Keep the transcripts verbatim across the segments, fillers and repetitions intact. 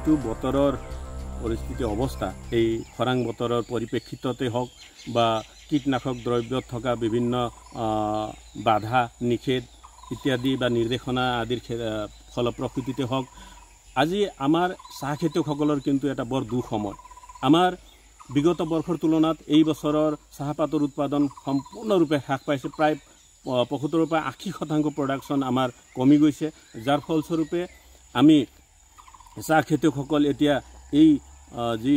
যিটো বতৰৰ পৰিস্থিতি অৱস্থা এই খৰাং বতৰৰ পৰিপ্ৰেক্ষিততে হওক বা কীটনাশক দ্ৰব্যত থকা বিভিন্ন বাধা নিষেধ ইত্যাদি বা নিৰ্দেশনা আদিৰ ফলপ্ৰসূতিতে হওক আজি আমাৰ চাহ খেতিয়কসকলৰ কিন্তু এটা বৰ দুখ সময় আমাৰ বিগত বৰ্ষৰ তুলনাত এই বছৰৰ চাহপাতৰ উৎপাদন সম্পূৰ্ণৰূপে হ্ৰাস পাইছে প্ৰায় পঁয়সত্তৰৰ পৰা আশী শতাংশ প্ৰডাকশ্যন আমাৰ কমি গৈছে যাৰ ফলস্বৰূপে আমি চাহ খেতিয়কসকল এতিয়া এই যি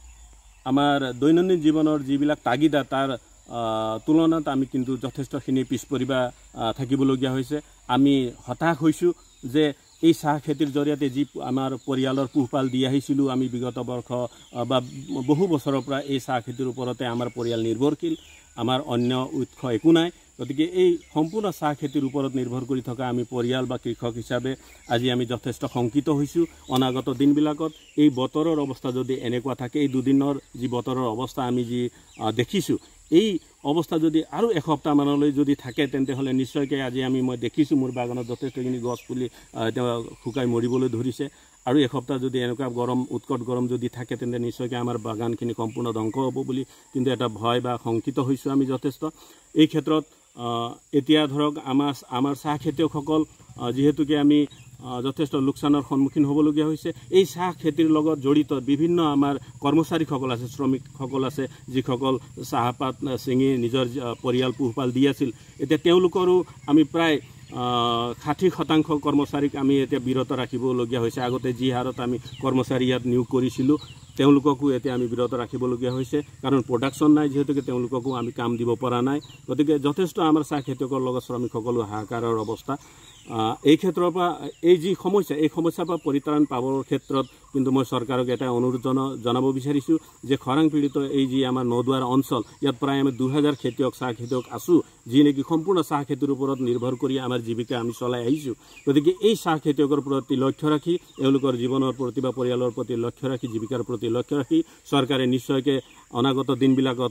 আমাৰ দৈনন্দিন জীৱনৰ যিবিলাক তাগিদা তাৰ তুলনাত আমি কিন্তু যথেষ্টখিনি পিছ পৰিবা থাকিবলগীয়া হৈছে আমি হতাশ হৈছোঁ যে এই চাহ খেতিৰ জৰিয়তে যি আমাৰ পৰিয়ালৰ পোহপাল দি আহিছিলোঁ আমি বিগত বৰ্ষ বা বহু বছৰৰ পৰা এই চাহ খেতিৰ ওপৰতে আমাৰ পৰিয়াল নিৰ্ভৰশীল আমাৰ অন্য উৎস একো নাই গতিকে এই সম্পূৰ্ণ চাহ খেতিৰ ওপৰত নিৰ্ভৰ কৰি থকা আমি পৰিয়াল বা কৃষক হিচাপে আজি আমি যথেষ্ট শংকিত হৈছোঁ অনাগত দিনবিলাকত এই বতৰৰ অৱস্থা যদি এনেকুৱা থাকে এই দুদিনৰ যি বতৰৰ অৱস্থা আমি যি দেখিছোঁ এই অৱস্থা যদি আৰু এসপ্তাহমানলৈ যদি থাকে তেন্তে হ'লে নিশ্চয়কৈ আজি আমি মই দেখিছোঁ মোৰ বাগানত যথেষ্টখিনি গছ পুলি শুকাই মৰিবলৈ ধৰিছে আৰু এসপ্তাহ যদি এনেকুৱা গৰম উৎকট গৰম যদি থাকে তেন্তে নিশ্চয়কৈ আমাৰ বাগানখিনি সম্পূৰ্ণ ধ্বংস হ'ব বুলি কিন্তু এটা ভয় বা শংকিত হৈছোঁ আমি যথেষ্ট এই ক্ষেত্ৰত এতিয়া ধৰক আমাৰ আমাৰ চাহ খেতিয়কসকল যিহেতুকে আমি যথেষ্ট লোকচানৰ সন্মুখীন হ'বলগীয়া হৈছে এই চাহ খেতিৰ লগত জড়িত বিভিন্ন আমাৰ কৰ্মচাৰীসকল আছে শ্ৰমিকসকল আছে যিসকল চাহপাত ছিঙি নিজৰ পৰিয়াল পোহপাল দি আছিল এতিয়া তেওঁলোকৰো আমি প্ৰায় ষাঠি শতাংশ কৰ্মচাৰীক আমি এতিয়া বিৰত ৰাখিবলগীয়া হৈছে আগতে যি হাৰত আমি কৰ্মচাৰী ইয়াত নিয়োগ কৰিছিলোঁ তেওঁলোককো এতিয়া আমি বিৰত ৰাখিবলগীয়া হৈছে কাৰণ প্ৰডাকশ্যন নাই যিহেতুকে তেওঁলোককো আমি কাম দিব পৰা নাই গতিকে যথেষ্ট আমাৰ চাহ খেতিয়কৰ লগত শ্ৰমিকসকলো হাহাকাৰৰ অৱস্থা এই ক্ষেত্ৰৰ পৰা এই যি সমস্যা এই সমস্যাৰ পৰা পৰিত্ৰাণ পাবৰ ক্ষেত্ৰত কিন্তু মই চৰকাৰক এটা অনুৰোধ জনাব বিচাৰিছোঁ যে খৰাং পীড়িত এই যি আমাৰ নদুৱাৰ অঞ্চল ইয়াত প্ৰায় আমি দুহেজাৰ খেতিয়ক চাহ খেতিয়ক আছোঁ যি নেকি সম্পূৰ্ণ চাহ খেতিৰ ওপৰত নিৰ্ভৰ কৰি আমাৰ জীৱিকা আমি চলাই আহিছোঁ গতিকে এই চাহ খেতিয়কৰ প্ৰতি লক্ষ্য ৰাখি এওঁলোকৰ জীৱনৰ প্ৰতি বা পৰিয়ালৰ প্ৰতি লক্ষ্য ৰাখি জীৱিকাৰ প্ৰতি লক্ষ্য ৰাখি চৰকাৰে নিশ্চয়কৈ অনাগত দিনবিলাকত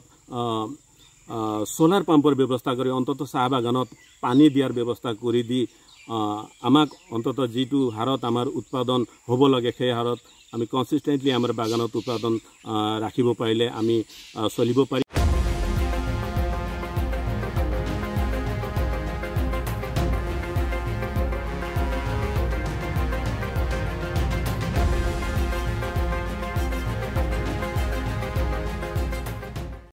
সোলাৰ পাম্পৰ ব্যৱস্থা কৰি অন্ততঃ চাহ বাগানত পানী দিয়াৰ ব্যৱস্থা কৰি দি আমাক অন্ততঃ যিটো হাৰত আমাৰ উৎপাদন হ'ব লাগে সেই হাৰত আমি কনচিষ্টেণ্টলি আমাৰ বাগানত উৎপাদন ৰাখিব পাৰিলে আমি চলিব পাৰিম